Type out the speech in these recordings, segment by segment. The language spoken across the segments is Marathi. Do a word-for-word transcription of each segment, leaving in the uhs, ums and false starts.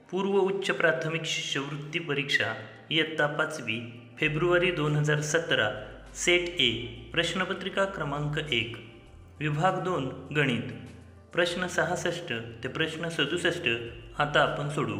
पूर्व उच्च प्राथमिक शिष्यवृत्ती परीक्षा इयत्ता पाचवी फेब्रुवारी दोन हजार सतरा सेट ए प्रश्नपत्रिका क्रमांक एक विभाग दोन गणित प्रश्न सहासष्ट ते प्रश्न सदुसष्ट आता आपण सोडवू.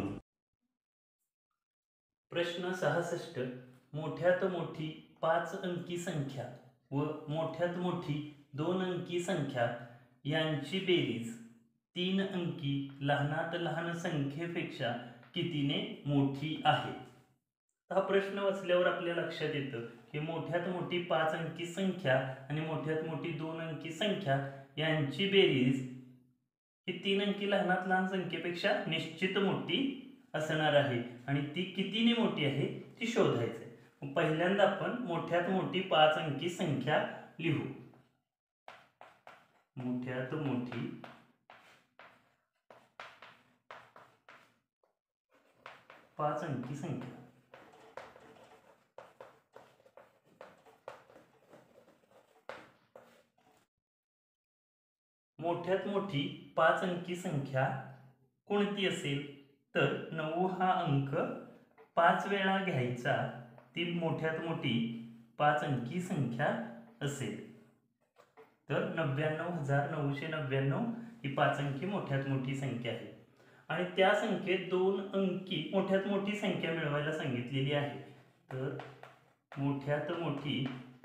प्रश्न सहासष्ट. मोठ्यात मोठी पाच अंकी संख्या व मोठ्यात मोठी दोन अंकी संख्या यांची बेरीज तीन अंकी लहानात लहान संख्येपेक्षा कितीने मोठी आहे. हा प्रश्न वाचल्यावर आपल्या लक्षात येतं की मोठ्यात मोठी पाच अंकी संख्या आणि मोठ्यात मोठी दोन अंकी संख्या यांची बेरीज ही तीन अंकी लहानात लहान संख्येपेक्षा निश्चित मोठी असणार आहे आणि ती कितीने मोठी आहे ती शोधायचं आहे. पहिल्यांदा आपण मोठ्यात मोठी पाच अंकी संख्या लिहू. मोठ्यात मोठी पाच अंकी संख्या. मोठ्यात मोठी पाच अंकी संख्या कोणती असेल तर नऊ हा अंक पाच वेळा घ्यायचा ती मोठ्यात मोठी पाच अंकी संख्या असेल. तर नव्याण्णव हजार नऊशे नव्याण्णव ही पाच अंकी मोठ्यात मोठी संख्या आहे आणि त्या संख्येत दोन अंकी मोठ्यात मोठी संख्या मिळवायला सांगितलेली आहे. तर मोठ्यात मोठी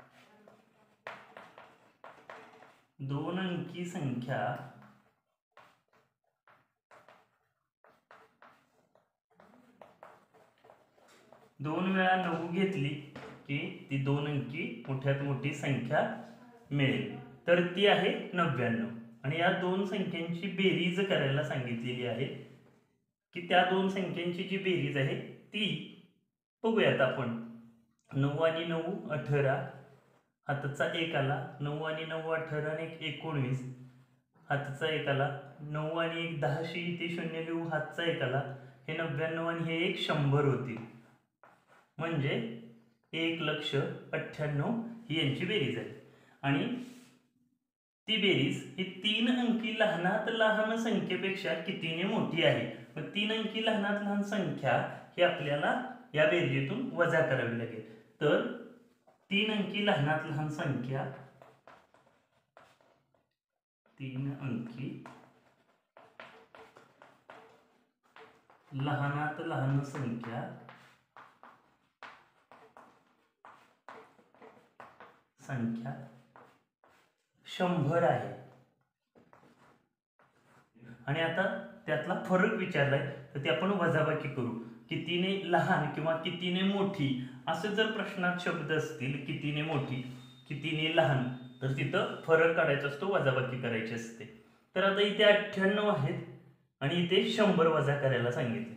दोन अंकी संख्या दोन वेळा नऊ घेतली की ती दोन अंकी मोठ्यात मोठी संख्या मिळेल. तर ती आहे नव्याण्णव आणि या दोन संख्यांची बेरीज करायला सांगितलेली आहे की त्या दोन संख्यांची जी बेरीज आहे ती बघूयात आपण. नऊ आणि नऊ अठरा हातचा एक आला. नऊ आणि नऊ अठरा आणि एक एकोणवीस हातचा एक आला. नऊ आणि एक दहाशी इथे शून्य लिहू हातचा एक आला. हे नव्याण्णव आणि हे एक शंभर होतील म्हणजे एक लक्ष अठ्ठ्याण्णव ही यांची बेरीज आहे आणि ती बेरीज ही तीन अंकी लहानात लहान संख्येपेक्षा कितीने मोठी आहे. मग तीन अंकी लहानात लहान संख्या ही आपल्याला या बेरजेतून वजा करावी लागेल. तर तीन अंकी लहानात लहान संख्या तीन अंकी लहानात लहान संख्या संख्या शंभर आहे आणि आता त्यातला फरक विचारलाय तर ते आपण वजाबाकी करू. कितीने लहान किंवा कितीने मोठी असं जर प्रश्नात शब्द असतील कितीने मोठी कितीने लहान तर तिथं फरक काढायचा असतो, वजाबाकी करायची असते. तर आता इथे अठ्ठ्याण्णव आहेत आणि इथे शंभर वजा करायला सांगितले.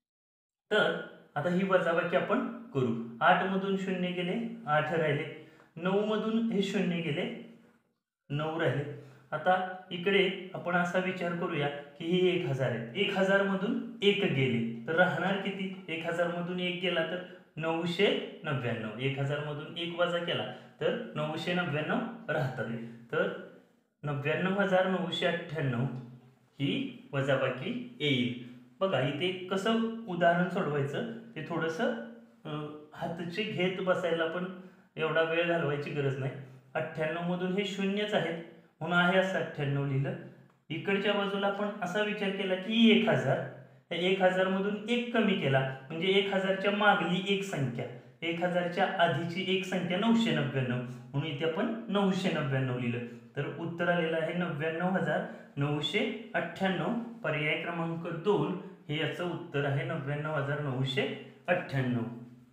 तर आता ही वजाबाकी आपण करू. आठ मधून शून्य गेले आठ राहिले. नऊ मधून हे शून्य गेले नऊ राहिले. आता इकडे आपण असा विचार करूया की हे एक हजार आहे. एक हजार मधून एक गेले तर राहणार किती. एक हजार मधून एक गेला तर नऊशे नव्याण्णव. एक हजार मधून एक वजा केला तर नऊशे नव्याण्णव राहतात. तर नव्याण्णव हजार नऊशे अठ्ठ्याण्णव ही वजाबाकी येईल. बघा इथे कसं उदाहरण सोडवायचं ते थोडंसं हातचे घेत बसायला पण एवढा वेळ घालवायची गरज नाही. अठ्ठ्याण्णव मधून हे शून्यच आहेत म्हणून आहे असं अठ्ठ्याण्णव लिहिलं. इकडच्या बाजूला आपण असा विचार केला की एक हजार एक हजार मधून एक कमी केला म्हणजे एक हजारच्या मागली एक संख्या. एक हजारच्या आधीची एक संख्या नऊशे नव्याण्णव म्हणून इथे आपण नऊशे नव्याण्णव लिहिलं. तर उत्तर आलेलं आहे नव्याण्णव हजार नऊशे अठ्ठ्याण्णव. पर्याय क्रमांक दोन हे याचं उत्तर आहे नव्याण्णव हजार नऊशे अठ्ठ्याण्णव.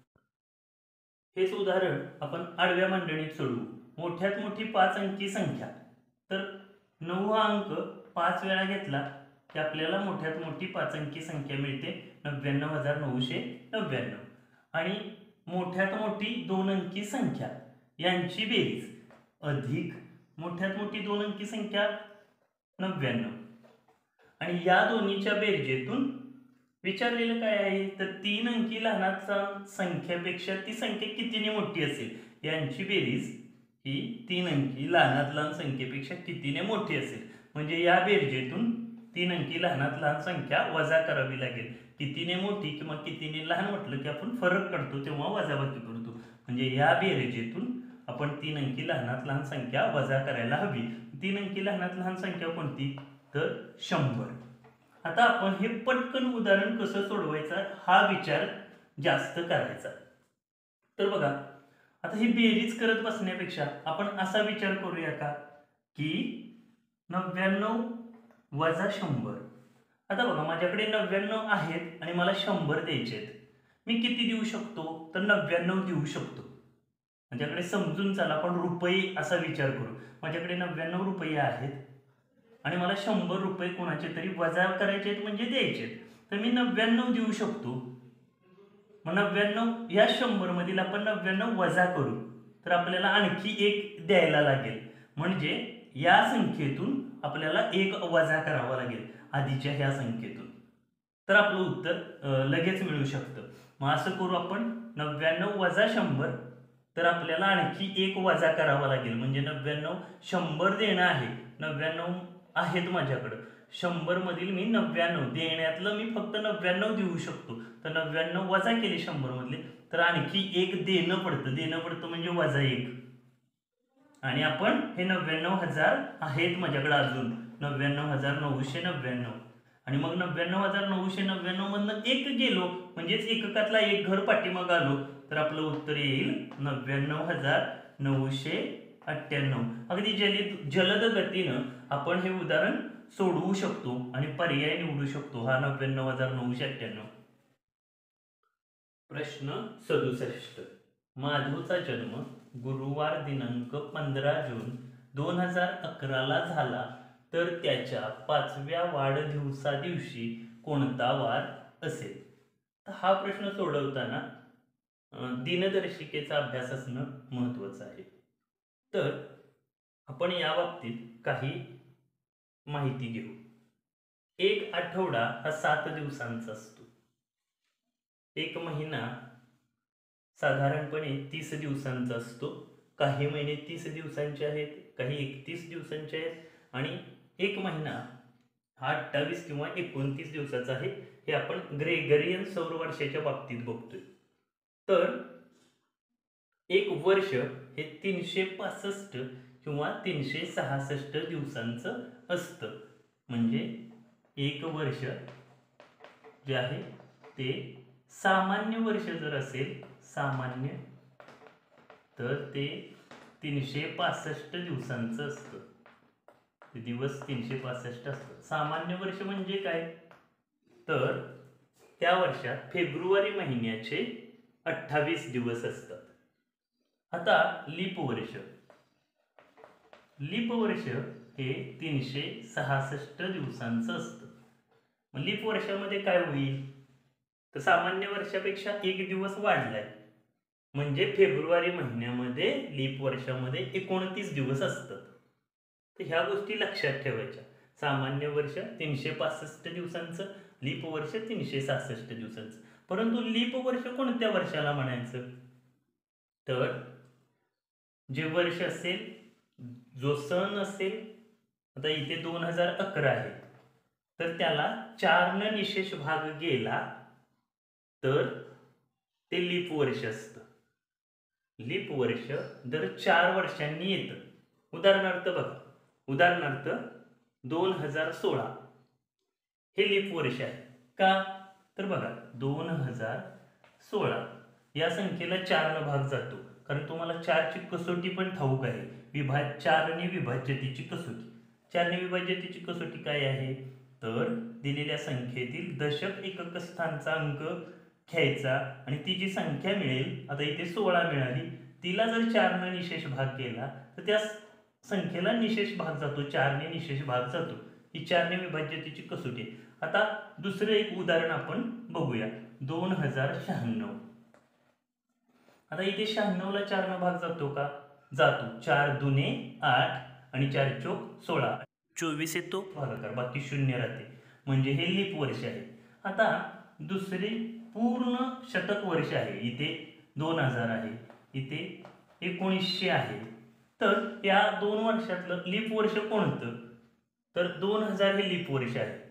हेच उदाहरण आपण आडव्या मांडणीत सोडवू. मोठ्यात मोठी पाच अंकी संख्या. तर नऊ हा अंक पाच वेळा घेतला की आपल्याला मोठ्यात मोठी पाच अंकी संख्या मिळते नव्याण्णव हजार नऊशे नव्याण्णव. आणि मोठ्यात मोठी दोन अंकी संख्या यांची बेरीज अधिक मोठ्यात मोठी दोन अंकी संख्या नव्याण्णव आणि या दोन्हीच्या बेरजेतून विचारलेलं काय आहे तर तीन अंकी लहानात संख्येपेक्षा ती संख्या कितीने मोठी असेल यांची बेरीज ही तीन अंकी लहानात लहान संख्येपेक्षा कितीने मोठी असेल. म्हणजे या बेरजेतून तीन अंकी लहानात लहान संख्या वजा करावी लागेल. कितीने मोठी किंवा कितीने लहान म्हटलं की आपण फरक काढतो तेव्हा वजाबाकी करतो. म्हणजे या बेरजेतून आपण तीन अंकी लहानात लहान संख्या वजा करायला हवी. तीन अंकी लहानात लहान संख्या कोणती, तर शंभर. आता आपण हे पटकन उदाहरण कसं सोडवायचं हा विचार जास्त करायचा. तर बघा, आता ही बेरीज करत बसण्यापेक्षा आपण असा विचार करूया का की नव्याण्णव वजा शंभर. आता बघा, माझ्याकडे नव्याण्णव आहेत आणि मला शंभर द्यायचे आहेत. मी किती देऊ शकतो, तर नव्याण्णव देऊ शकतो. माझ्याकडे समजून चला, आपण रुपये असा विचार करू. माझ्याकडे नव्याण्णव रुपये आहेत आणि मला शंभर रुपये कोणाचे तरी वजा करायचे आहेत म्हणजे द्यायचे आहेत. तर मी नव्याण्णव देऊ शकतो. मग नव्याण्णव या शंभर मधील आपण नव्याण्णव वजा करू तर आपल्याला आणखी एक द्यायला लागेल. म्हणजे या संख्येतून आपल्याला एक वजा करावा लागेल आधीच्या ह्या संख्येतून. तर आपलं उत्तर लगेच मिळू शकतं. मग असं करू आपण, नव्याण्णव वजा शंभर, तर आपल्याला आणखी एक वजा करावा लागेल. म्हणजे नव्याण्णव शंभर देणं आहे, नव्याण्णव आहेत माझ्याकडं, शंभर मधील मी नव्याण्णव देण्यातलं मी फक्त नव्याण्णव देऊ शकतो. तर नव्याण्णव वजा केले शंभर मधले तर आणखी एक देणं पडतं. देणं पडतं म्हणजे वजा एक. आणि आपण हे नव्याण्णव हजार आहेत माझ्याकडे अजून, नव्याण्णव हजार नऊशे नव्याण्णव. आणि मग नव्याण्णव हजार नऊशे नव्याण्णव मधनं एक गेलो म्हणजेच एककातला एक घर पाठीमाग आलो तर आपलं उत्तर येईल नव्याण्णव हजार नऊशे अठ्ठ्याण्णव. अगदी जलद जलद गतीनं आपण हे उदाहरण सोडवू शकतो आणि पर्याय निवडू शकतो हा नव्याण्णव हजार नऊशे अठ्ठ्याण्णव. प्रश्न सदुसष्ट. माधवचा जन्म गुरुवार दिनांक पंधरा जून दोन हजार अकराला झाला तर त्याच्या पाचव्या वाढदिवसा दिवशी कोणता वार असेल. तर हा प्रश्न सोडवताना दिनदर्शिकेचा अभ्यास असणं महत्त्वाचं आहे. तर आपण या बाबतीत काही माहिती घेऊ. एक आठवडा हा सात दिवसांचा असतो. एक महिना साधारणपणे तीस दिवसांचा असतो. काही महिने तीस दिवसांचे आहेत, काही एकतीस दिवसांचे आहेत आणि एक महिना हा अठ्ठावीस किंवा एकोणतीस दिवसाचा आहे. हे आपण ग्रेगरियन सौर वर्षाच्या बाबतीत बघतोय. तर एक वर्ष हे तीनशे पासष्ट किंवा तीनशे सहासष्ट दिवसांचं असतं. म्हणजे एक वर्ष जे आहे ते सामान्य वर्ष जर असेल, सामान्य, तर ते तीनशे पासष्ट दिवसांचं असतं. ते दिवस तीनशे पासष्ट असतं. सामान्य वर्ष म्हणजे काय, तर त्या वर्षात फेब्रुवारी महिन्याचे अठ्ठावीस दिवस असतात. आता लीप वर्ष, लीप वर्ष हे तीनशे सहासष्ट दिवसांचं असतं. मग लीप वर्षामध्ये काय होईल, तर सामान्य वर्षापेक्षा एक दिवस वाढलाय म्हणजे फेब्रुवारी महिन्यामध्ये लीप वर्षामध्ये एकोणतीस दिवस असतात. तर ह्या गोष्टी लक्षात ठेवायच्या. सामान्य वर्ष तीनशे पासष्ट दिवसांचं, लीप वर्ष तीनशे सहासष्ट दिवसांचं. परंतु लीप वर्ष कोणत्या वर्षाला म्हणायचं, तर जे वर्ष असेल, जो सण असेल, आता इथे दोन हजार अकरा आहे तर त्याला चारनं निशेष भाग गेला तर ते लीप वर्ष असतं. लीप वर्ष दर चार वर्षांनी येतं. उदाहरणार्थ बघा, उदाहरणार्थ दोन हजार सोळा हे लीप वर्ष आहे का, तर बघा दोन हजार सोळा या संख्येला चारनं भाग जातो. कारण तुम्हाला चारची कसोटी पण ठाऊक आहे, विभा चारने विभाज्यतेची कसोटी. चारने विभाज्यतेची कसोटी काय आहे, तर दिलेल्या संख्येतील दशक एकक स्थानचा अंक घ्यायचा आणि ती जी संख्या मिळेल, आता इथे सोळा मिळाली, तिला जर चारनं निशेष भाग केला तर त्या संख्येला निशेष भाग जातो, चारने निशेष भाग जातो. ही चारने विभाज्यतेची कसोटी आहे. आता दुसरं एक उदाहरण आपण बघूया, दोन हजार शहाण्णव. आता इथे शहाण्णवला चारनं भाग जातो का, जातो. चार दुने आठ आणि चार चोक सोळा, चोवीस येतो भागाकार, बाकी शून्य राहते. म्हणजे हे लीप वर्ष आहे. आता दुसरे पूर्ण शतक वर्ष आहे, इथे दोन हजार आहे, इथे एकोणीसशे आहे. तर या दोन वर्षातलं लीप वर्ष कोणतं, तर दोन हजार हे लीप वर्ष आहे.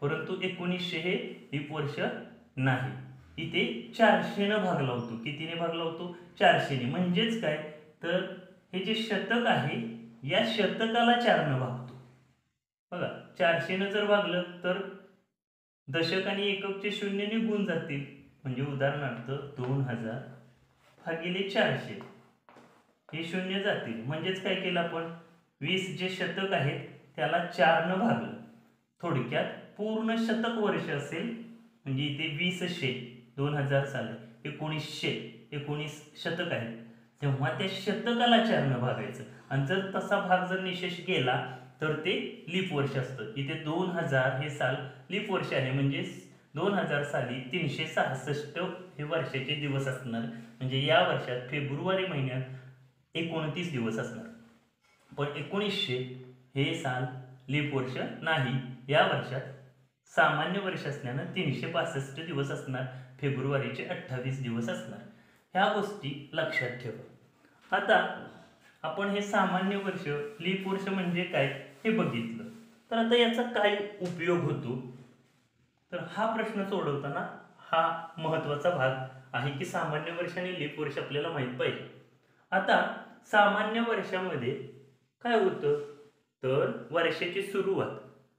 परंतु एकोणीसशे हे लीप वर्ष नाही. इथे चारशेनं भाग लावतो. कितीने भाग लावतो? चारशेने. म्हणजेच काय तर हे जे शतक आहे या शतकाला चारनं भागतो. बघा चारशेनं जर भागलं तर दशक आणि एककचे शून्य निघून जातील. म्हणजे उदाहरणार्थ दोन हजार भागिले चारशे हे शून्य जातील. म्हणजेच काय केलं आपण वीस जे शतक आहेत त्याला चारनं भागलं. थोडक्यात पूर्ण शतक वर्ष असेल म्हणजे इथे वीसशे दोन हजार साली एकोणीसशे एकोणीस शतक आहेत तेव्हा त्या शतकाला चारनं भागायचं आणि जर तसा भाग जर निशेष गेला तर ते लीप वर्ष असतं. इथे दोन हजार हे साल लीप वर्ष आहे म्हणजे दोन हजार साली तीनशे सहासष्ट हे वर्षाचे दिवस असणार. म्हणजे या वर्षात फेब्रुवारी महिन्यात एकोणतीस दिवस असणार. पण एकोणीसशे हे साल लीप वर्ष नाही. या वर्षात सामान्य वर्ष असल्यानं तीनशे पासष्ट दिवस असणार. फेब्रुवारीचे अठ्ठावीस दिवस असणार. ह्या गोष्टी लक्षात ठेवा. आता आपण हे सामान्य वर्ष लीप वर्ष म्हणजे काय हे बघितलं तर आता याचा काय उपयोग होतो तर हा प्रश्न सोडवताना हा महत्त्वाचा भाग आहे की सामान्य वर्ष आणि लीप वर्ष आपल्याला माहीत पाहिजे. आता सामान्य वर्षामध्ये काय होतं तर वर्षाची सुरुवात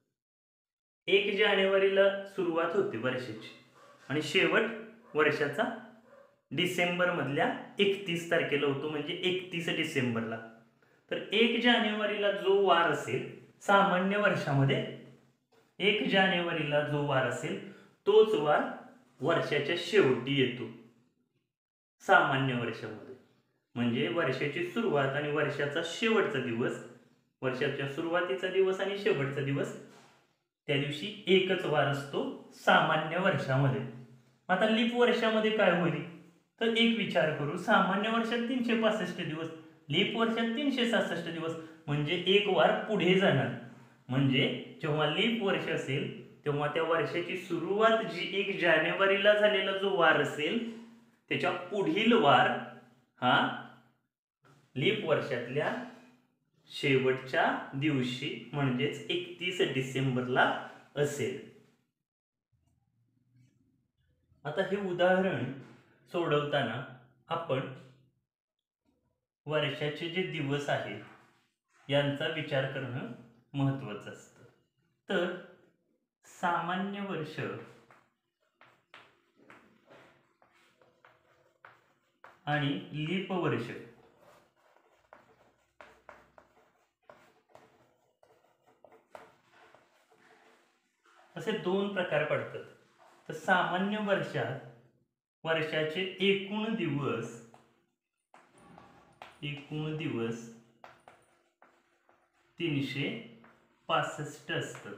एक जानेवारीला सुरुवात होते वर्षाची आणि शेवट वर्षाचा डिसेंबर मधल्या एकतीस तारखेला होतो म्हणजे एकतीस डिसेंबरला. तर एक जानेवारीला जो वार असेल सामान्य वर्षामध्ये एक जानेवारीला जो वार असेल तोच वार वर्षाच्या शेवटी येतो सामान्य वर्षामध्ये. म्हणजे वर्षाची सुरुवात आणि वर्षाचा शेवटचा दिवस वर्षाच्या सुरुवातीचा दिवस आणि शेवटचा दिवस त्या दिवशी एकच वार असतो सामान्य वर्षामध्ये. आता लीप वर्षामध्ये काय होईल तर एक विचार करू. सामान्य वर्षात तीनशे पासष्ट दिवस लीप वर्षात तीनशे सहासष्ट दिवस म्हणजे एक वार पुढे जाणार. म्हणजे जेव्हा लीप वर्ष असेल तेव्हा त्या वर्षाची सुरुवात जी एक जानेवारीला झालेला जो वार असेल त्याच्या पुढील वार हा लीप वर्षातल्या शेवटच्या दिवशी म्हणजेच एकतीस डिसेंबरला असेल. आता हे उदाहरण सोडवताना आपण वर्षाचे जे दिवस आहेत यांचा विचार करणं महत्त्वाचं असतं. तर सामान्य वर्ष आणि लीप वर्ष असे दोन प्रकार पडतात. तर सामान्य वर्षात वर्षाचे एकूण दिवस एकूण दिवस तीनशे पासष्ट असतात.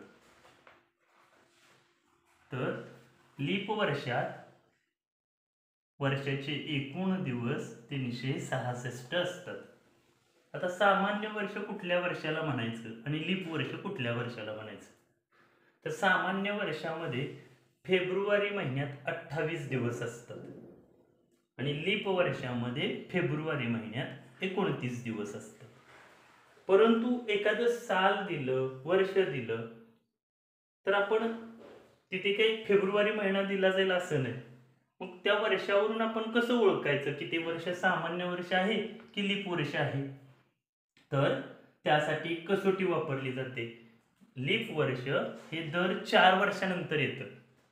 तर लीप वर्षात वर्षाचे एकूण दिवस तीनशे सहासष्ट असतात. आता सामान्य वर्ष कुठल्या वर्षाला म्हणायचं आणि लीप वर्ष कुठल्या वर्षाला म्हणायचं तर सामान्य वर्षामध्ये फेब्रुवारी महिन्यात अठ्ठावीस दिवस असतात आणि लीप वर्षामध्ये फेब्रुवारी महिन्यात एकोणतीस दिवस असतात. परंतु एखादं साल दिलं वर्ष दिलं तर आपण तिथे काही फेब्रुवारी महिना दिला जाईल असं नाही. मग त्या वर्षावरून आपण कसं ओळखायचं की ते वर्ष सामान्य वर्ष आहे की लीप वर्ष आहे तर त्यासाठी कसोटी वापरली जाते. लीप वर्ष हे दर चार वर्षानंतर येतं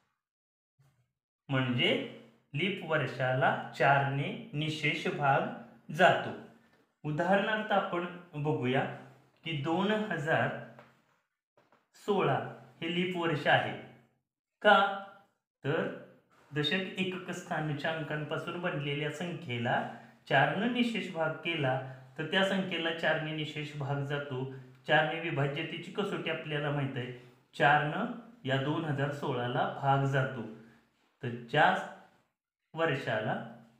म्हणजे लीप वर्षाला चारने निशेष भाग जातो. उदाहरणार्थ आपण बघूया की दोन हजार सोळा हे लीप वर्ष आहे का तर दशक एकक स्थानाच्या अंकांपासून बनलेल्या संख्येला चारने निशेष भाग केला तर त्या संख्येला चारने निशेष भाग जातो. चारने विभाज्यतेची कसोटी आपल्याला माहित आहे. चारनं या दोन हजार सोळाला भाग जातो तर ज्या वर्षाला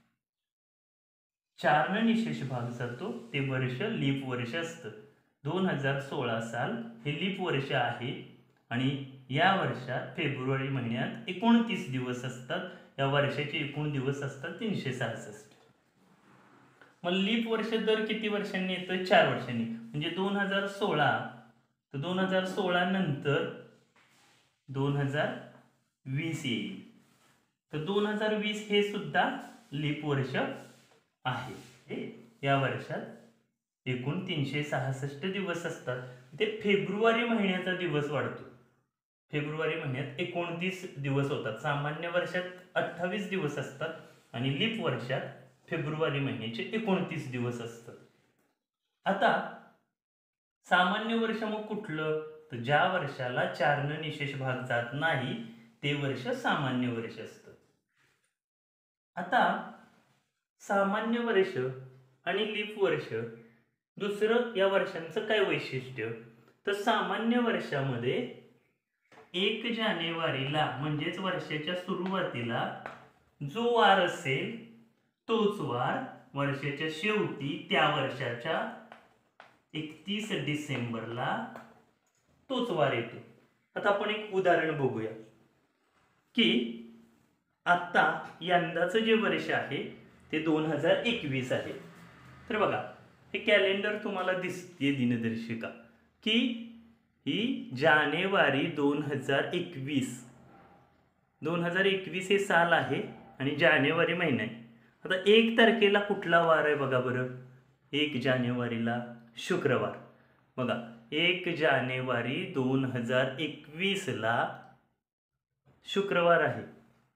चारनं निशेष भाग जातो ते वर्ष लीप वर्ष असतं. दोन हजार सोळा साल हे लीप वर्ष आहे आणि या वर्षात फेब्रुवारी महिन्यात एकोणतीस दिवस असतात. या वर्षाचे एकूण दिवस असतात तीनशे सहासष्ट. मग लीप वर्ष दर किती वर्षांनी येतं चार वर्षांनी म्हणजे दोन हजार सोळा तर दोन हजार सोळा नंतर दोन हजार वीस येईल. तर दोन हजार वीस हे सुद्धा लीप वर्ष आहे. हे या वर्षात एकूण तीनशे सहासष्ट दिवस असतात. ते फेब्रुवारी महिन्याचा दिवस वाढतो. फेब्रुवारी महिन्यात एकोणतीस दिवस होतात. सामान्य वर्षात अठ्ठावीस दिवस असतात आणि लीप वर्षात फेब्रुवारी महिन्याचे एकोणतीस दिवस असतात. आता सामान्य वर्ष मग कुठलं, तर ज्या वर्षाला चारनं निशेष भाग जात नाही ते वर्ष सामान्य वर्ष असतं. आता सामान्य वर्ष आणि लीप वर्ष दुसरं या वर्षांचं काय वैशिष्ट्य, तर सामान्य वर्षामध्ये एक जानेवारीला म्हणजेच वर्षाच्या सुरुवातीला जो वार असेल तोच वार वर्षाच्या शेवटी त्या वर्षाच्या एकतीस डिसेंबरला तोच वार येतो. आता आपण एक उदाहरण बघूया की आता यंदाचं जे वर्ष आहे ते दोन हजार एकवीस आहे. तर बघा हे कॅलेंडर तुम्हाला दिसते दिनदर्शिका की ही जानेवारी दोन हजार एकवीस दोन हजार एकवीस हे साल आहे आणि जानेवारी महिना आहे. आता एक तारखेला कुठला वार आहे बघा बरं, एक जानेवारीला शुक्रवार. बघा एक जानेवारी दोन हजार एकवीसला शुक्रवार आहे.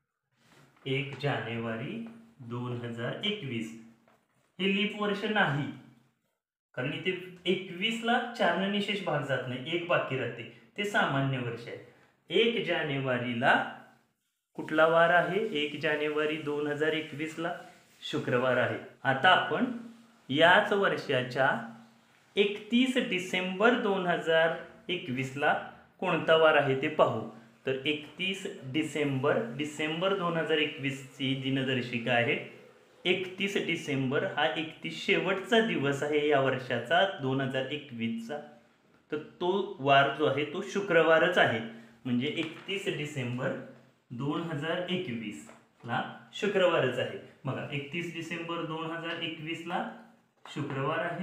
एक जानेवारी दोन हजार एकवीस हे लीप वर्ष नाही, कारण इथे एकवीसला चारनं निशेष भाग जात नाही, एक बाकी राहते, ते सामान्य वर्ष आहे. एक जानेवारीला कुठला वार आहे, एक जानेवारी दोन हजार एकवीसला शुक्रवार आहे. आता आपण याच वर्षाच्या एकतीस डिसेंबर दोन हजार एकवीसला कोणता वार आहे ते पाहू. तर एकतीस डिसेंबर डिसेंबर दोन हजार एकवीसची दिनदर्शिका आहे. एकतीस डिसेंबर हा एकतीस शेवटचा दिवस आहे या वर्षाचा दोन हजार एकवीसचा. तर तो वार जो आहे तो शुक्रवारच आहे. म्हणजे एकतीस डिसेंबर दोन हजार एकवीस ला शुक्रवारच आहे. बघा एकतीस डिसेंबर दोन हजार एकवीसला शुक्रवार आहे.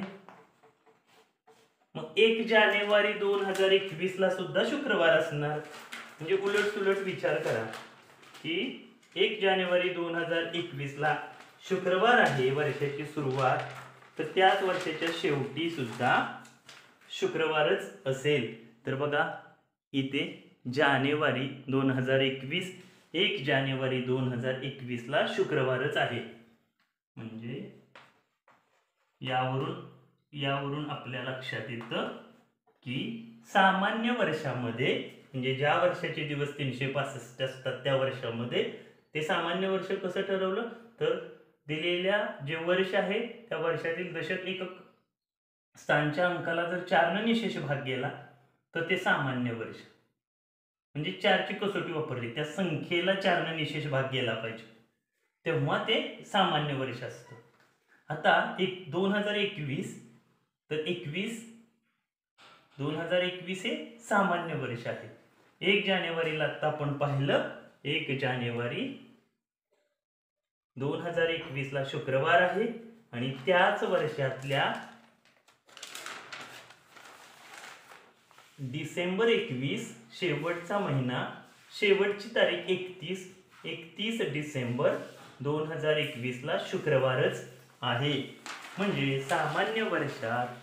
मग एक जानेवारी दोन हजार एकवीसला सुद्धा शुक्रवार असणार. म्हणजे उलट सुलट विचार करा की एक जानेवारी दोन हजार एकवीसला शुक्रवार आहे वर्षाची सुरुवात, तर त्याच वर्षाच्या शेवटी सुद्धा शुक्रवारच असेल. तर बघा इथे जानेवारी दोन हजार एकवीस एक जानेवारी दोन हजार एकवीसला शुक्रवारच आहे. म्हणजे यावरून यावरून आपल्या लक्षात येतं की सामान्य वर्षामध्ये म्हणजे ज्या वर्षाचे दिवस तीनशे पासष्ट असतात त्या वर्षामध्ये ते सामान्य वर्ष कसं ठरवलं, तर दिलेल्या जे वर्ष आहे त्या वर्षातील दशक एकक स्थानच्या अंकाला जर चारनं निशेष भाग गेला तर ते सामान्य वर्ष. म्हणजे चारची कसोटी वापरली, त्या संख्येला चारनं निशेष भाग गेला पाहिजे तेव्हा ते सामान्य वर्ष असतं. आता एक दोन हजार एकवीस तर एकवीस दोन हजार एकवीस हे सामान्य वर्ष आहे. एक जानेवारीला आता आपण पाहिलं एक जानेवारी दोन हजार एकवीसला शुक्रवार आहे आणि त्याच वर्षातल्या डिसेंबर एकवीस शेवटचा महिना शेवटची तारीख एकतीस एकतीस डिसेंबर दोन हजार एकवीसला शुक्रवारच आहे. म्हणजे सामान्य वर्षात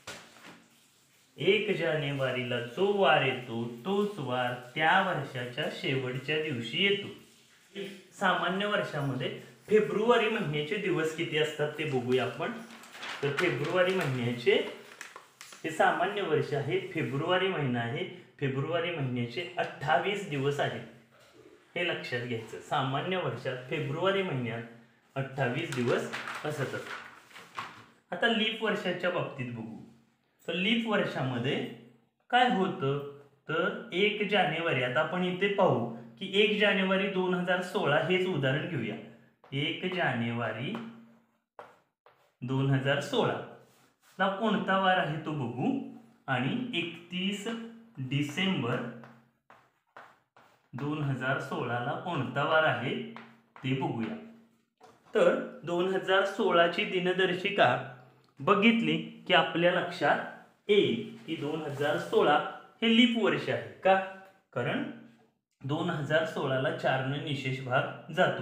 एक जानेवारीला जो वार येतो तोच वार त्या वर्षाच्या शेवटच्या दिवशी येतो. सामान्य वर्षामध्ये फेब्रुवारी महिन्याचे दिवस किती असतात ते बघूया आपण. तर फेब्रुवारी महिन्याचे हे सामान्य वर्ष आहे, फेब्रुवारी महिना आहे, फेब्रुवारी महिन्याचे अठ्ठावीस दिवस आहेत. हे लक्षात घ्यायचं. सामान्य वर्षात फेब्रुवारी महिन्यात अठ्ठावीस दिवस असतात. आता लीप वर्षाच्या बाबतीत बघू. तर लीप वर्षामध्ये काय होतं, तर एक जानेवारी आता आपण इथे पाहू की एक जानेवारी दोन हजार सोळा हेच उदाहरण घेऊया. एक जानेवारी दोन हजार सोळा ला कोणता वार आहे तो बघू आणि एकतीस डिसेंबर दोन हजार सोळा ला कोणता वार आहे ते बघूया. तर दोन हजार सोळाची दिनदर्शिका बघितली की आपल्या लक्षात येईल की दोन हजार सोळा हे लीप वर्ष आहे. का? कारण दोन हजार सोळाला चारनं निशेष भाग जातो.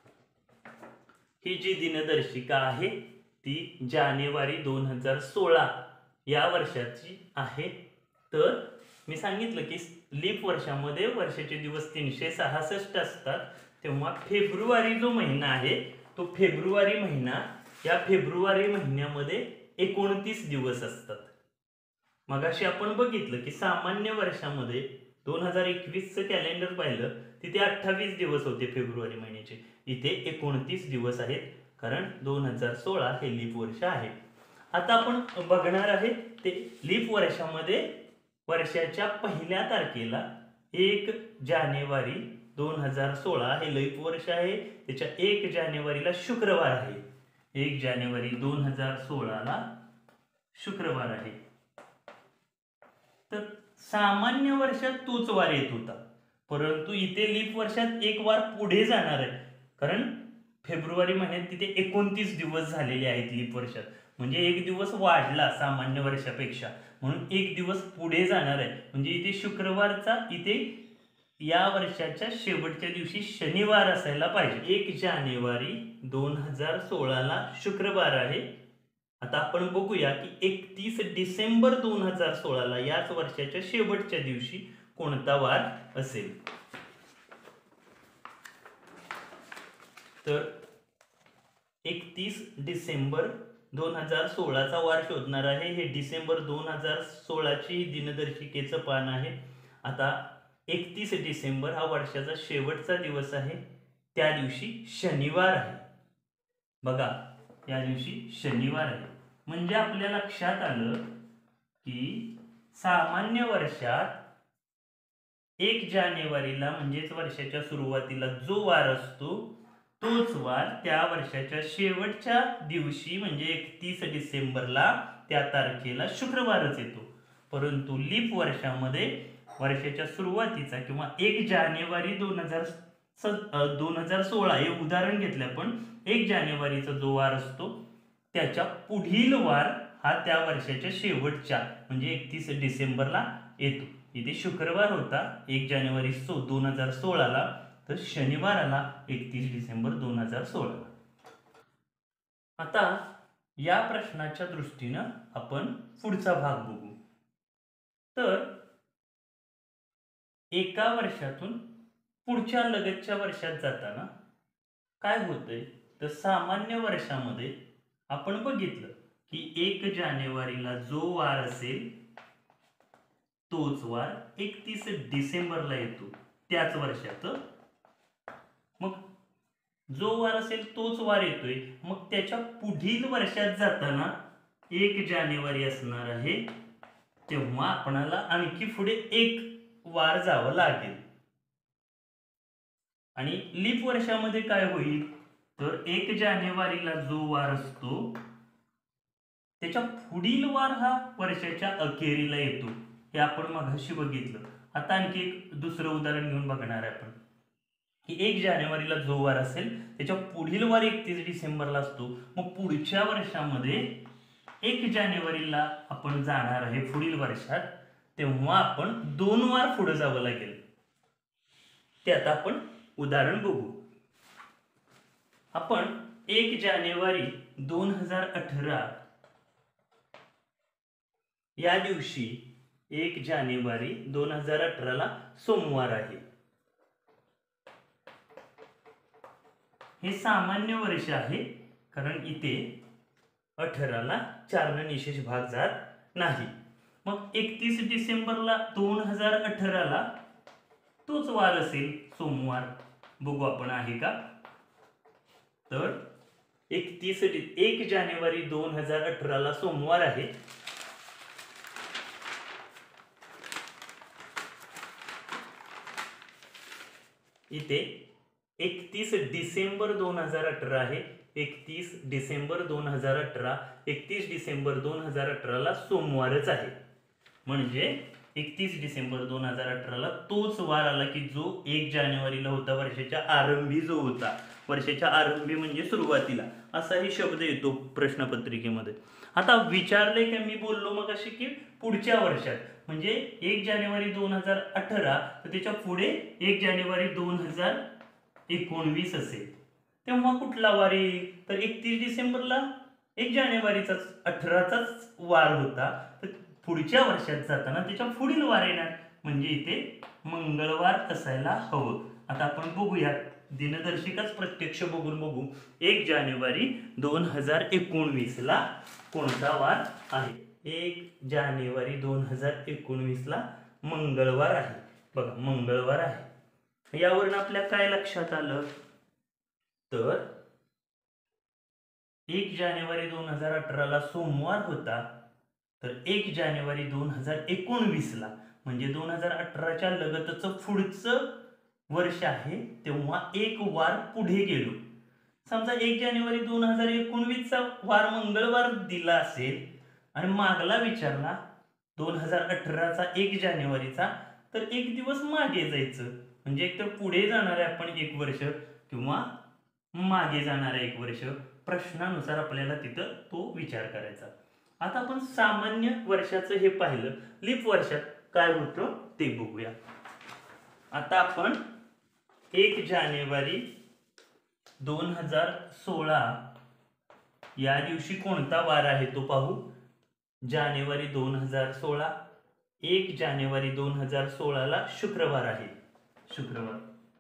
ही जी दिनदर्शिका आहे ती जानेवारी दोन हजार सोळा या वर्षाची आहे. तर मी सांगितलं की लीप वर्षामध्ये वर्षाचे दिवस तीनशे सहासष्ट असतात, तेव्हा फेब्रुवारी जो महिना आहे तो फेब्रुवारी महिना, या फेब्रुवारी महिन्यामध्ये एकोणतीस दिवस असतात. मगाशी आपण बघितलं की सामान्य वर्षामध्ये दोन हजार एकवीसचं कॅलेंडर पाहिलं तिथे अठ्ठावीस दिवस होते फेब्रुवारी महिन्याचे, इथे एकोणतीस दिवस आहेत, कारण दोन हजार सोळा हे लीप वर्ष आहे. आता आपण बघणार आहे ते लीप वर्षामध्ये वर्षाच्या पहिल्या तारखेला एक जानेवारी दोन हजार सोळा हे लीप वर्ष आहे, त्याच्या एक जानेवारीला शुक्रवार आहे. एक जानेवारी दोन हजार सोळाला शुक्रवार आहे. तर सामान्य वर्षात तोच वार येत होता, परंतु इथे लीप वर्षात एक वार पुढे जाणार आहे, कारण फेब्रुवारी महिन्यात तिथे एकोणतीस दिवस झालेले आहेत लीप वर्षात, म्हणजे एक दिवस वाढला सामान्य वर्षापेक्षा, म्हणून एक दिवस पुढे जाणार आहे. म्हणजे इथे शुक्रवारचा इथे या वर्षाच्या शेवटच्या दिवशी शनिवार असायला पाहिजे. एक जानेवारी दोन हजार सोळाला शुक्रवार आहे. आता आपण बघूया की एकतीस डिसेंबर दोन हजार सोळाला याच वर्षाच्या शेवटच्या दिवशी कोणता वार असेल. तर एकतीस डिसेंबर दोन हजार सोळाचा वार शोधणार आहे. हे डिसेंबर दोन हजार सोळाची दिनदर्शिकेचं पान आहे. आता एकतीस डिसेंबर हा वर्षाचा शेवटचा दिवस आहे, त्या दिवशी शनिवार आहे. बघा, या दिवशी शनिवार आहे, म्हणजे आपल्या लक्षात आलं की सामान्य वर्षात एक जानेवारीला म्हणजेच वर्षाच्या सुरुवातीला जो वार असतो तोच वार त्या वर्षाच्या शेवटच्या दिवशी म्हणजे एकतीस डिसेंबरला त्या तारखेला शुक्रवारच येतो. परंतु लीप वर्षामध्ये वर्षाच्या सुरुवातीचा किंवा एक जानेवारी दोन हजार दोन हजार सोळा हे उदाहरण घेतले आपण, एक जानेवारीचा जो वार असतो त्याच्या पुढील वार हा त्या वर्षाच्या शेवटच्या म्हणजे एकतीस डिसेंबरला येतो. इथे शुक्रवार होता एक जानेवारी सो दोन हजार सोळाला, तर शनिवार आला एकतीस डिसेंबर दोन हजार सोळा. आता या प्रश्नाच्या दृष्टीनं आपण पुढचा भाग बघू. तर एका वर्षातून पुढच्या लगतच्या वर्षात जाताना काय होतंय, तर सामान्य वर्षामध्ये आपण बघितलं की एक जानेवारीला जो वार असेल तोच वार एकतीस डिसेंबरला येतो त्याच वर्षात. मग जो वार असेल तोच वार येतोय, मग त्याच्या पुढील वर्षात जाताना एक जानेवारी असणार आहे, तेव्हा आपणाला आणखी पुढे एक वार जावं लागेल. आणि लीप वर्षामध्ये काय होईल, तर एक जानेवारीला जो वार असतो त्याच्या पुढील वार हा वर्षाच्या अखेरीला येतो, हे आपण मगाशी बघितलं. आता आणखी एक दुसरं उदाहरण घेऊन बघणार आहे आपण की एक जानेवारीला जो वार असेल त्याच्या पुढील वार एकतीस डिसेंबरला असतो. मग पुढच्या वर्षामध्ये एक जानेवारीला आपण जाणार आहे पुढील वर्षात, तेव्हा आपण दोन वार पुढे जावं लागेल. ते आता आपण उदाहरण बघू. आपण एक जानेवारी दोन हजार अठरा या दिवशी एक जानेवारी दोन हजार अठराला सोमवार आहे. हे सामान्य वर्ष आहे, कारण इथे अठराला चारनं निशेष भाग जात नाही. मग एकतीस डिसेंबरला दोन हजार अठराला तोच वार असेल सोमवार. बघू आपण आहे का. तर एकतीस एक जानेवारी दोन हजार अठराला सोमवार आहे. इथे एकतीस डिसेंबर दोन हजार अठरा आहे. एकतीस डिसेंबर दोन हजार अठरा एकतीस डिसेंबर दोन हजार अठराला सोमवारच आहे. म्हणजे एकतीस डिसेंबर दोन हजार अठराला तोच वार आला की जो एक जानेवारीला होता, वर्षाच्या आरंभी जो होता. वर्षाच्या आरंभी म्हणजे सुरुवातीला असाही शब्द येतो प्रश्नपत्रिकेमध्ये. आता विचारले का मी बोललो मग अशी की पुढच्या वर्षात म्हणजे एक जानेवारी दोन हजार अठरा तर त्याच्या पुढे एक जानेवारी दोन हजार एकोणवीस असेल तेव्हा कुठला वार येईल तर एकतीस डिसेंबरला एक जानेवारीचाच अठराचाच वार होता तर पुढच्या वर्षात जाताना त्याच्या पुढील वार येणार म्हणजे इथे मंगळवार असायला हवं. आता आपण बघूया दिनदर्शिकाच प्रत्यक्ष बघून बघू एक जानेवारी दोन हजार एकोणवीस ला कोणता वार आहे. एक जानेवारी दोन हजार एकोणवीस ला मंगळवार आहे. बघा मंगळवार आहे. यावरून आपल्या काय लक्षात आलं तर एक जानेवारी दोन हजार अठरा ला सोमवार होता तर एक जानेवारी दोन हजार एकोणवीस ला म्हणजे दोन हजार अठराच्या लगतच पुढचं वर्ष आहे तेव्हा एक वार पुढे गेलो. समजा एक जानेवारी दोन हजार एकोणवीस चा वार मंगळवार दिला असेल आणि मागला विचारला दोन हजार अठराचा एक जानेवारीचा तर एक दिवस मागे जायचं म्हणजे एक तर पुढे जाणार आहे आपण एक वर्ष किंवा मागे जाणार आहे एक वर्ष. प्रश्नानुसार आपल्याला तिथं तो विचार करायचा. आता आपण सामान्य वर्षाचं हे पाहिलं लीप वर्षात काय होतं ते बघूया. आता आपण एक जानेवारी दोन हजार सोळा या दिवशी कोणता वार आहे तो पाहू. जानेवारी दोन हजार सोळा एक जानेवारी दोन हजार सोळा ला शुक्रवार आहे. शुक्रवार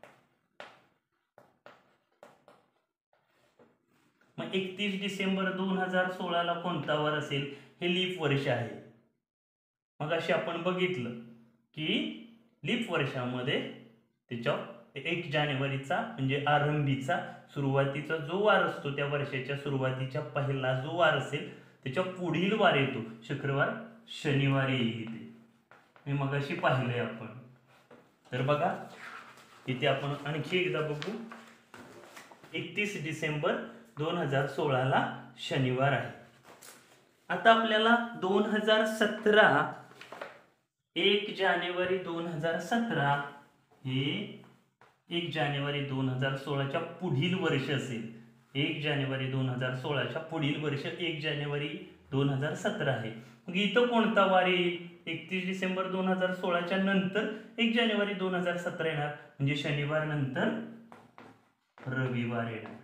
मग एकतीस डिसेंबर दोन हजार सोळा ला कोणता वार असेल हे लीप वर्ष आहे. मग असे आपण बघितलं की लीप वर्षामध्ये त्याच्या एक जानेवारीचा म्हणजे आरंभीचा सुरुवातीचा जो वार असतो त्या वर्षाच्या सुरुवातीच्या पहिला जो वार असेल त्याच्या पुढील वार येतो शुक्रवार शनिवार येईल ते मी मगाशी पाहिलंय आपण. तर बघा इथे आपण आणखी एकदा बघू एकतीस डिसेंबर दोन हजार सोळा ला शनिवार आहे. आता आपल्याला दोन हजार सतरा एक जानेवारी दोन हजार सतरा हे एक जानेवारी दोन हजार सोळाच्या पुढील वर्ष असेल. एक जानेवारी दोन हजार सोळाच्या पुढील वर्ष एक जानेवारी दोन हजार सतरा आहे. मग इथं कोणता वार येईल एकतीस डिसेंबर दोन हजार सोळाच्या नंतर एक जानेवारी दोन हजार सतरा येणार म्हणजे शनिवार नंतर रविवार येणार.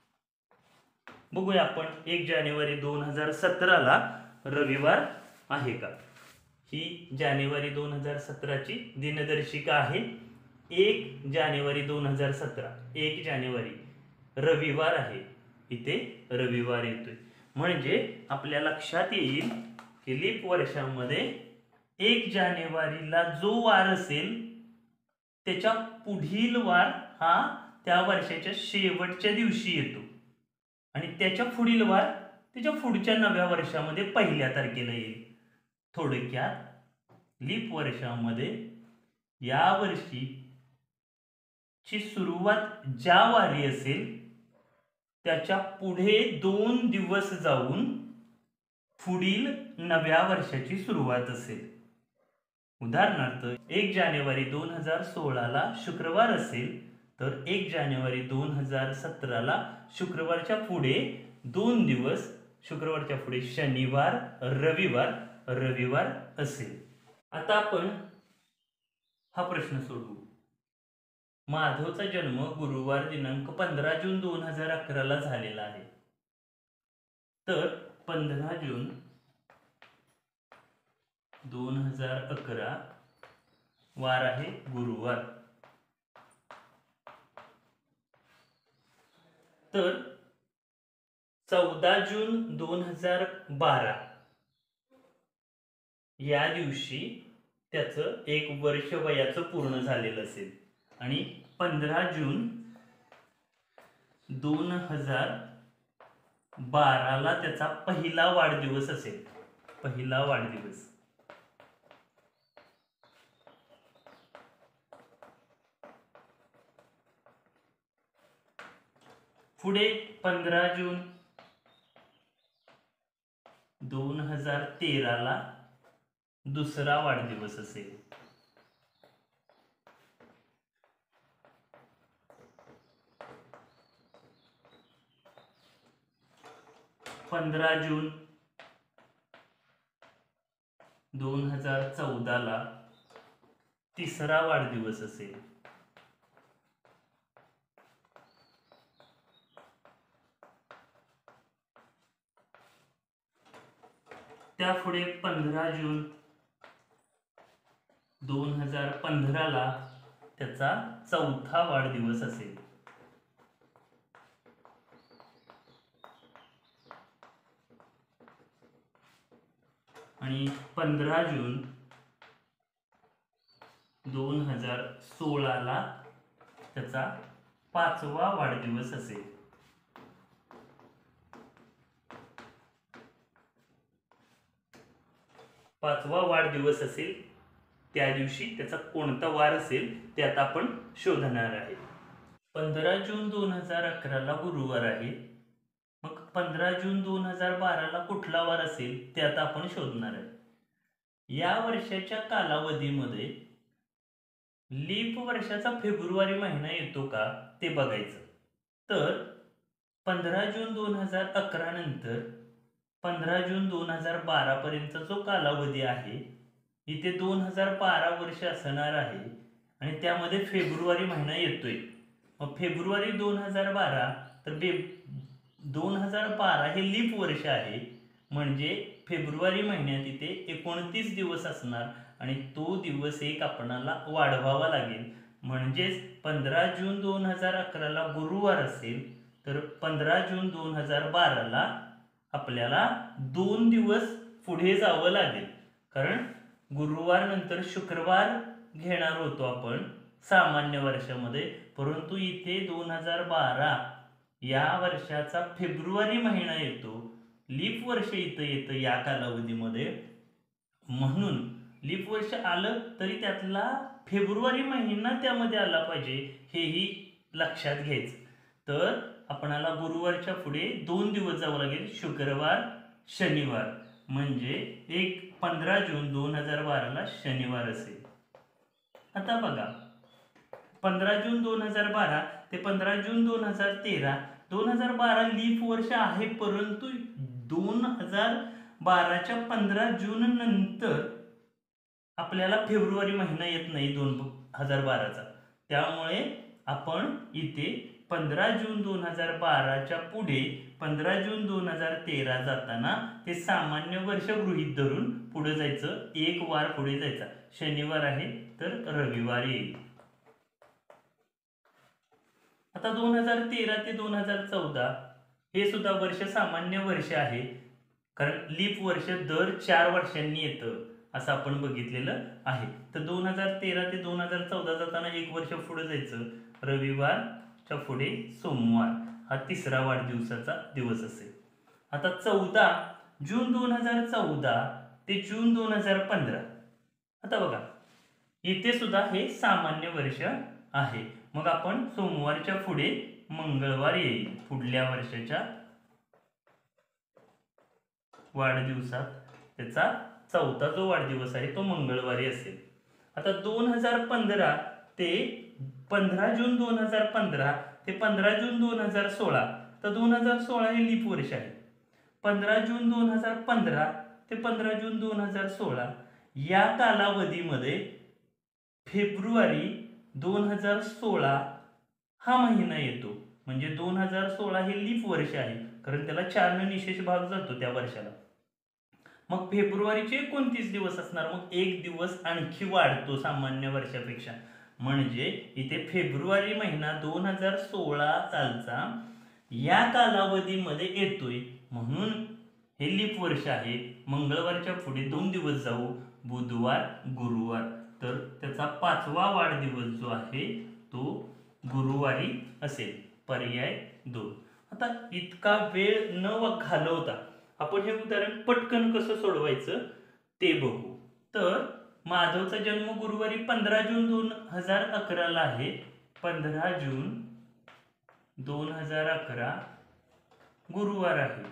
बघूया आपण एक जानेवारी दोन हजार सतरा ला रविवार आहे का. ही जानेवारी दोन हजार सतराची दिनदर्शिका आहे. एक जानेवारी दोन हजार सतरा एक जानेवारी रविवार आहे. इथे रविवार येतोय म्हणजे आपल्या लक्षात येईल की लीप वर्षामध्ये एक जानेवारीला जो वार असेल त्याच्या पुढील वार हा त्या वर्षाच्या शेवटच्या दिवशी येतो आणि त्याच्या पुढील वार त्याच्या पुढच्या नव्या वर्षामध्ये पहिल्या तारखेला येईल. थोडक्यात लीप वर्षामध्ये या वर्षी ची सुरुवात ज्या वारी असेल त्याच्या पुढे दोन दिवस जाऊन पुढील नव्या वर्षाची सुरुवात असेल. उदाहरणार्थ एक जानेवारी दोन हजार सोळा ला शुक्रवार असेल तर एक जानेवारी दोन हजार सतरा ला शुक्रवारच्या पुढे दोन दिवस शुक्रवारच्या पुढे शनिवार रविवार रविवार असेल. आता आपण हा प्रश्न सोडवू. माधवचा जन्म गुरुवार दिनांक पंधरा जून दोन हजार अकरा ला झालेला आहे. तर पंधरा जून दोन हजार अकरा वार आहे गुरुवार. तर चौदा जून दोन हजार बारा या दिवशी त्याचं एक वर्ष वयाचं पूर्ण झालेलं असेल आणि पंधरा जून दोन हजार बारा ला त्याचा पहिला वाढदिवस असेल. पहिला वाढदिवस पुढे पंधरा जून दोन हजार तेरा ला दुसरा वाढदिवस असेल. पंधरा जून दोन हजार चौदाला तिसरा वाढदिवस असेल. त्यापुढे पंधरा जून दोन हजार पंधराला त्याचा चौथा वाढदिवस असेल. आणि पंधरा जून दोन हजार सोळाला त्याचा पाचवा वाढदिवस असेल. पाचवा वाढदिवस असेल त्या दिवशी त्याचा कोणता वार असेल ते आता आपण शोधणार आहे. पंधरा जून दोन हजार अकराला गुरुवार आहे. मग पंधरा जून दोन हजार बाराला कुठला वार असेल ते आता आपण शोधणार आहे. या वर्षाच्या कालावधीमध्ये लीप वर्षाचा फेब्रुवारी महिना येतो का ते बघायचं. तर पंधरा जून दोन हजार अकरा नंतर पंधरा जून दोन हजार बारा पर्यंतचा जो कालावधी आहे इथे दोन हजार बारा वर्ष असणार आहे आणि त्यामध्ये फेब्रुवारी महिना येतोय. मग फेब्रुवारी दोन हजार बारा तर बे दोन हजार बारा हे लीप वर्ष आहे म्हणजे फेब्रुवारी महिन्यात इथे एकोणतीस दिवस असणार आणि तो दिवस एक आपणाला वाढवावा लागेल. म्हणजेच पंधरा जून दोन हजार अकराला गुरुवार असेल तर पंधरा जून दोन हजार बाराला आपल्याला दोन दिवस पुढे जावं लागेल. कारण गुरुवार नंतर शुक्रवार घेणार होतो आपण सामान्य वर्षामध्ये, परंतु इथे दोन हजार बारा या वर्षाचा फेब्रुवारी महिना येतो. लीप वर्ष इथं येतं या कालावधीमध्ये. म्हणून लीप वर्ष आलं तरी त्यातला फेब्रुवारी महिना त्यामध्ये आला पाहिजे हेही लक्षात घ्यायचं. तर आपणाला गुरुवारच्या पुढे दोन दिवस जावं लागेल, शुक्रवार शनिवार. म्हणजे एक पंधरा जून दोन हजार बाराला शनिवार असेल. आता बघा पंधरा जून दोन हजार बारा ते पंधरा जून दोन हजार तेरा दोन हजार बारा लीप वर्ष आहे, परंतु दोन हजार बाराच्या पंधरा जून नंतर आपल्याला फेब्रुवारी महिना येत नाही दोन हजार बाराचा. त्यामुळे आपण इथे पंधरा जून दोन हजार बाराच्या पुढे पंधरा जून दोन हजार तेरा जाताना ते सामान्य वर्ष गृहीत धरून पुढे जायचं. एक वार पुढे जायचा. शनिवार आहे तर रविवार येईल. आता दोन हजार तेरा ते दोन हजार चौदा हे सुद्धा वर्ष सामान्य वर्ष आहे, कारण लीप वर्ष दर चार वर्षांनी येतं असं आपण बघितलेलं आहे. तर दोन हजार तेरा ते दोन हजार चौदा जाताना एक वर्ष पुढे जायचं. रविवारच्या पुढे सोमवार हा तिसरा वाढदिवसाचा दिवस असेल. आता चौदा जून दोन हजार चौदा ते जून दोन हजार पंधरा. आता बघा इथे सुद्धा हे सामान्य वर्ष आहे. मग आपण सोमवारच्या पुढे मंगळवार येईल. पुढल्या वर्षाच्या वाढदिवसात त्याचा चौथा जो वाढदिवस आहे तो मंगळवारी असेल. आता दोन हजार पंधरा ते पंधरा जून दोन हजार पंधरा ते पंधरा जून दोन हजार सोळा. तर दोन हजार सोळा हे लीप वर्ष आहे. पंधरा जून दोन हजार पंधरा ते पंधरा जून दोन हजार सोळा या कालावधीमध्ये फेब्रुवारी दोन हजार सोळा हा महिना येतो. म्हणजे दोन हजार सोळा हे लीप वर्ष आहे, कारण त्याला चारने निशेष भाग जातो त्या वर्षाला. मग फेब्रुवारीचे एकोणतीस दिवस असणार. मग एक दिवस आणखी वाढतो सामान्य वर्षापेक्षा. म्हणजे इथे फेब्रुवारी महिना दोन हजार सोळा सालचा या कालावधीमध्ये येतोय. म्हणून हे लीप वर्ष आहे. मंगळवारच्या पुढे दोन दिवस जाऊ, बुधवार गुरुवार. तर त्याचा पाचवा वाढदिवस जो आहे तो गुरुवारी असेल. पर्याय दोन. आता इतका वेळ न घालवता आपण हे उदाहरण पटकन कसं सोडवायचं ते बघू. तर माधवचा जन्म गुरुवारी पंधरा जून दोन हजार अकराला आहे. पंधरा जून दोन हजार अकरा गुरुवार आहे.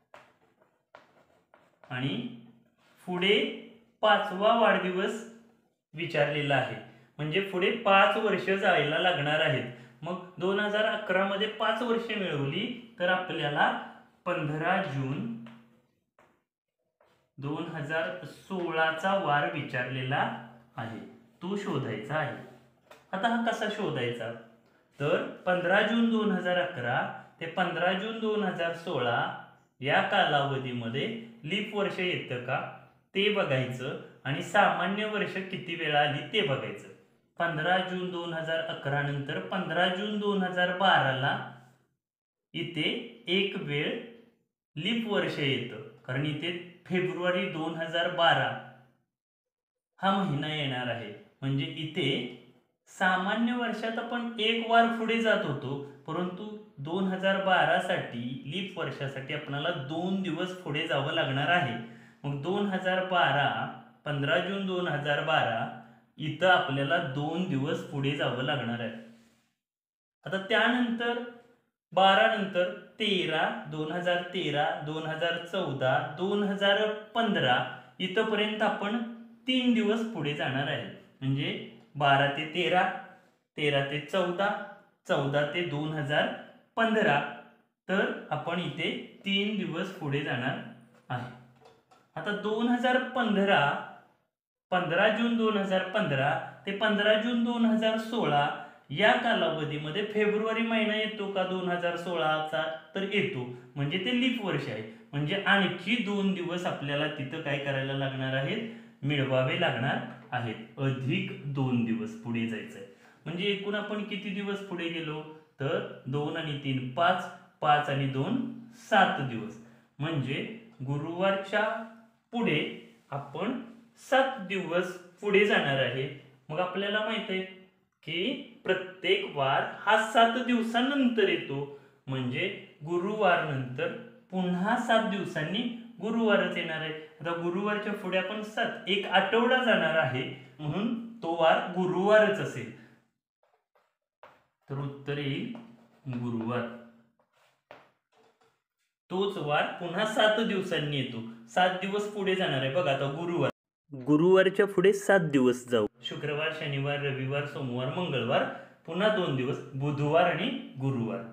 आणि पुढे पाचवा वाढदिवस विचारलेला आहे. म्हणजे पुढे पाच वर्ष जायला लागणार आहेत. मग दोन हजार अकरा मध्ये पाच वर्ष मिळवली तर आपल्याला पंधरा जून दोन हजार सोळाचा वार विचारलेला आहे, तो शोधायचा आहे. आता हा कसा शोधायचा, तर पंधरा जून दोन हजार अकरा ते पंधरा जून दोन हजार सोळा या कालावधीमध्ये लीप वर्ष येतं का ते बघायचं आणि सामान्य वर्ष किती वेळा आली ते बघायचं. पंधरा जून दोन हजार अकरा नंतर पंधरा जून दोन हजार बाराला इथे एक वेळ लीप वर्ष येतं, कारण इथे फेब्रुवारी दोन हजार बारा हा महिना येणार आहे. म्हणजे इथे सामान्य वर्षात आपण एक वार पुढे जात होतो, परंतु दोन हजार बारा साठी लीप वर्षासाठी आपल्याला दोन दिवस पुढे जावं लागणार आहे. मग दोन हजार बारा पंधरा जून दोन हजार बारा इथं आपल्याला दोन दिवस पुढे जावं लागणार आहे. आता त्यानंतर बारा नंतर तेरा दोन हजार तेरा दोन हजार चौदा दोन हजार पंधरा इथंपर्यंत आपण तीन दिवस पुढे जाणार आहे. म्हणजे बारा ते तेरा, तेरा ते चौदा, चौदा ते दोन हजार पंधरा, तर आपण इथे तीन दिवस पुढे जाणार आहे. आता दोन हजार पंधरा पंधरा जून दोन हजार पंधरा ते पंधरा जून दोन हजार सोळा या कालावधीमध्ये फेब्रुवारी महिना येतो का दोन हजार सोळाचा, तर येतो. म्हणजे ते लीप वर्ष आहे. म्हणजे आणखी दोन दिवस आपल्याला तिथं काय करायला लागणार आहेत, मिळवावे लागणार आहेत. अधिक दोन दिवस पुढे जायचं आहे. म्हणजे एकूण आपण किती दिवस पुढे गेलो, तर दोन आणि तीन पाच, पाच आणि दोन सात दिवस. म्हणजे गुरुवारच्या पुढे आपण सात दिवस पुढे जाणार आहे. मग आपल्याला माहित आहे की प्रत्येक वार हा सात दिवसानंतर येतो. म्हणजे गुरुवार नंतर पुन्हा सात दिवसांनी गुरुवारच येणार आहे. आता गुरुवारच्या पुढे आपण सात एक आठवडा जाणार आहे, म्हणून तो वार गुरुवारच असेल. तर उत्तर येईल गुरुवार. तोच वार पुन्हा सात दिवसांनी येतो. सात दिवस पुढे जाणार आहे. बघा आता गुरुवार, गुरुवारच्या पुढे सात दिवस जाऊ. शुक्रवार, शनिवार, रविवार, सोमवार, मंगळवार, पुन्हा दोन दिवस बुधवार आणि गुरुवार.